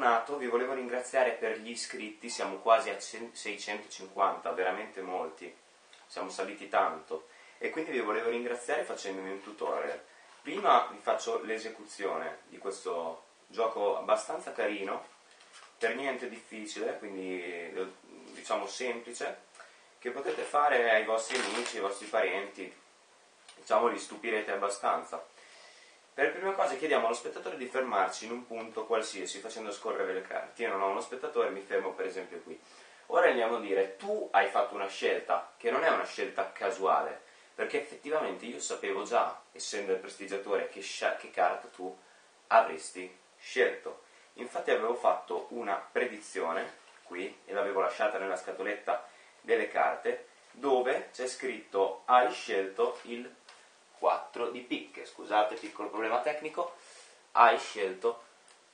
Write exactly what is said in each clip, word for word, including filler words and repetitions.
bentornato, vi volevo ringraziare per gli iscritti, siamo quasi a seicentocinquanta, veramente molti, siamo saliti tanto e quindi vi volevo ringraziare facendomi un tutorial. Prima vi faccio l'esecuzione di questo gioco abbastanza carino, per niente difficile, quindi diciamo semplice, che potete fare ai vostri amici, ai vostri parenti, diciamo li stupirete abbastanza. Per prima cosa chiediamo allo spettatore di fermarci in un punto qualsiasi facendo scorrere le carte. Io non ho uno spettatore, mi fermo per esempio qui. Ora andiamo a dire, tu hai fatto una scelta che non è una scelta casuale, perché effettivamente io sapevo già, essendo il prestigiatore, che, che carta tu avresti scelto. Infatti avevo fatto una predizione qui e l'avevo lasciata nella scatoletta delle carte, dove c'è scritto hai scelto il quattro di picche, scusate, piccolo problema tecnico, hai scelto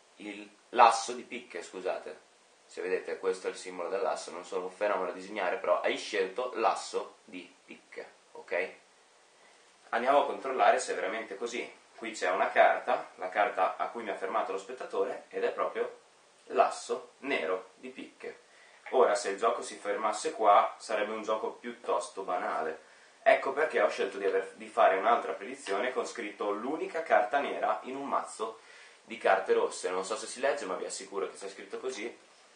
l'asso di picche, scusate, se vedete questo è il simbolo dell'asso, non sono un fenomeno a disegnare, però hai scelto l'asso di picche, ok? Andiamo a controllare se è veramente così. Qui c'è una carta, la carta a cui mi ha fermato lo spettatore, ed è proprio l'asso nero di picche. Ora, se il gioco si fermasse qua, sarebbe un gioco piuttosto banale. Ecco perché ho scelto di, aver, di fare un'altra predizione con scritto l'unica carta nera in un mazzo di carte rosse. Non so se si legge, ma vi assicuro che c'è scritto così.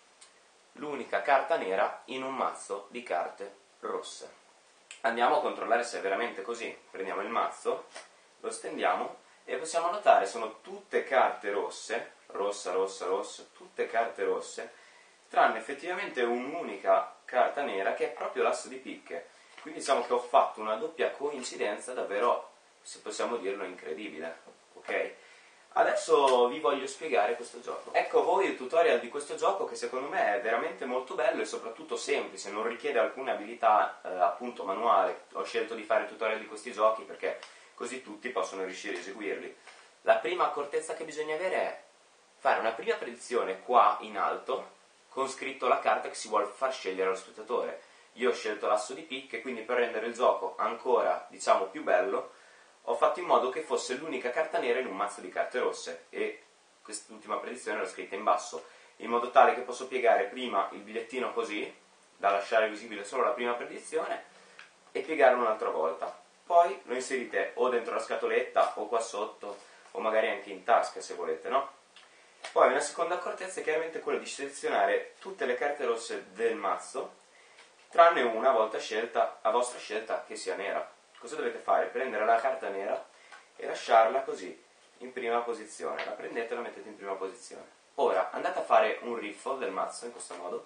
L'unica carta nera in un mazzo di carte rosse. Andiamo a controllare se è veramente così. Prendiamo il mazzo, lo stendiamo e possiamo notare sono tutte carte rosse, rossa, rossa, rossa, tutte carte rosse, tranne effettivamente un'unica carta nera che è proprio l'asso di picche. Quindi diciamo che ho fatto una doppia coincidenza davvero, se possiamo dirlo, incredibile, ok? Adesso vi voglio spiegare questo gioco. Ecco a voi il tutorial di questo gioco che secondo me è veramente molto bello e soprattutto semplice, non richiede alcune abilità eh, appunto manuale. Ho scelto di fare il tutorial di questi giochi perché così tutti possono riuscire a eseguirli. La prima accortezza che bisogna avere è fare una prima predizione qua in alto con scritto la carta che si vuole far scegliere allo spettatore. Io ho scelto l'asso di picche, quindi per rendere il gioco ancora, diciamo, più bello, ho fatto in modo che fosse l'unica carta nera in un mazzo di carte rosse e quest'ultima predizione l'ho scritta in basso, in modo tale che posso piegare prima il bigliettino così, da lasciare visibile solo la prima predizione, e piegarlo un'altra volta. Poi lo inserite o dentro la scatoletta o qua sotto, o magari anche in tasca se volete, no? Poi una seconda accortezza è chiaramente quella di selezionare tutte le carte rosse del mazzo, tranne una a volta scelta, a vostra scelta, che sia nera. Cosa dovete fare? Prendere la carta nera e lasciarla così, in prima posizione. La prendete e la mettete in prima posizione. Ora, andate a fare un riffle del mazzo, in questo modo.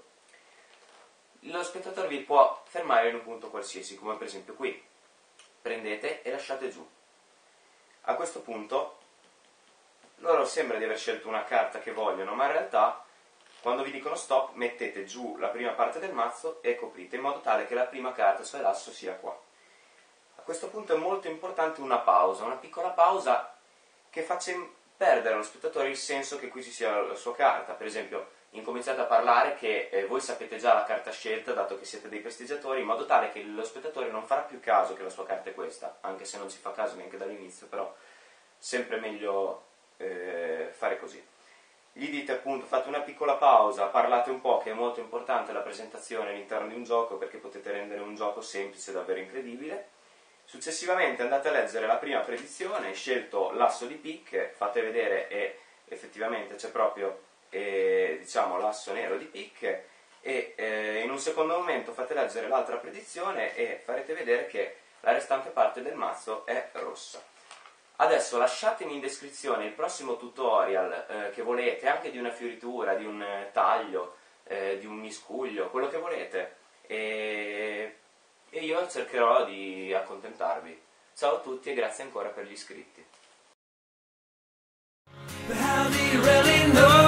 Lo spettatore vi può fermare in un punto qualsiasi, come per esempio qui. Prendete e lasciate giù. A questo punto, loro sembra di aver scelto una carta che vogliono, ma in realtà quando vi dicono stop mettete giù la prima parte del mazzo e coprite in modo tale che la prima carta, cioè l'asso, sia qua. A questo punto è molto importante una pausa, una piccola pausa che faccia perdere allo spettatore il senso che qui ci sia la sua carta. Per esempio incominciate a parlare che eh, voi sapete già la carta scelta dato che siete dei prestigiatori, in modo tale che lo spettatore non farà più caso che la sua carta è questa, anche se non ci fa caso neanche dall'inizio, però sempre meglio eh, fare così. Gli dite appunto, fate una piccola pausa, parlate un po', che è molto importante la presentazione all'interno di un gioco perché potete rendere un gioco semplice davvero incredibile. Successivamente andate a leggere la prima predizione, scelto l'asso di picche, fate vedere e effettivamente c'è proprio eh, diciamo l'asso nero di picche e eh, in un secondo momento fate leggere l'altra predizione e farete vedere che la restante parte del mazzo è rossa. Adesso lasciatemi in descrizione il prossimo tutorial eh, che volete, anche di una fioritura, di un eh, taglio, eh, di un miscuglio, quello che volete, e, e io cercherò di accontentarvi. Ciao a tutti e grazie ancora per gli iscritti.